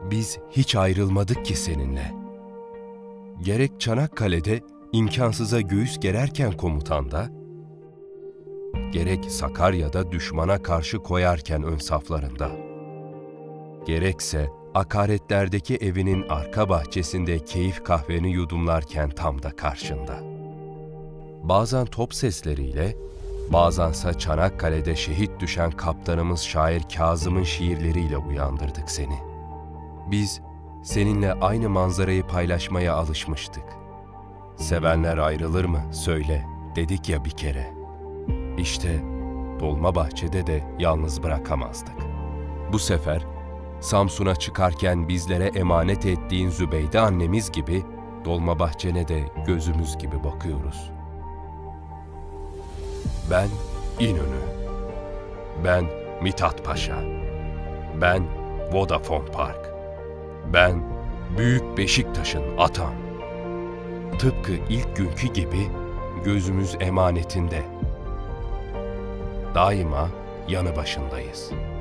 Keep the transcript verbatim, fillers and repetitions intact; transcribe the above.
Biz hiç ayrılmadık ki seninle. Gerek Çanakkale'de imkansıza göğüs gererken komutanda, gerek Sakarya'da düşmana karşı koyarken ön saflarında, gerekse akaretlerdeki evinin arka bahçesinde keyif kahveni yudumlarken tam da karşında. Bazen top sesleriyle, bazense Çanakkale'de şehit düşen kaptanımız şair Kazım'ın şiirleriyle uyandırdık seni. Biz seninle aynı manzarayı paylaşmaya alışmıştık. Sevenler ayrılır mı söyle dedik ya bir kere. İşte Dolmabahçe'de de yalnız bırakamazdık. Bu sefer Samsun'a çıkarken bizlere emanet ettiğin Zübeyde annemiz gibi Dolmabahçe'ne de gözümüz gibi bakıyoruz. Ben İnönü, ben Mithat Paşa, ben Vodafone Park, ben Büyük Beşiktaş'ın atan. Tıpkı ilk günkü gibi gözümüz emanetinde. Daima yanı başındayız.